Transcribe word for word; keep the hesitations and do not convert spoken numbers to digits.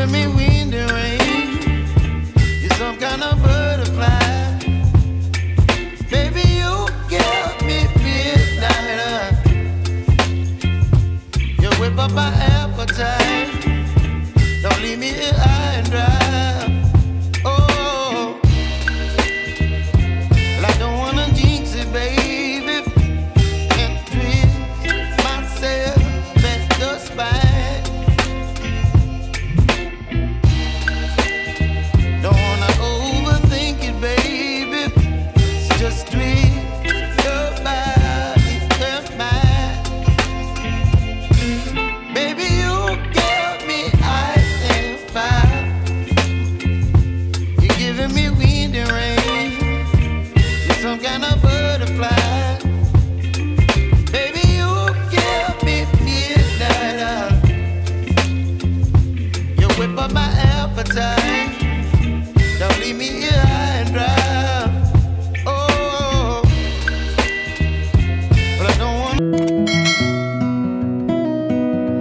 giving me wind and rain. You're some kind of butterfly. Baby, you give me midnight. You whip up my appetite. Don't leave me here high and dry. Oh, well, I don't wanna jinx it, baby, and twist myself at the spine. Don't wanna overthink it, baby. It's just twist your body and mine. Baby, you give me ice and fire. You're giving me wind and rain. You're some kind of bird.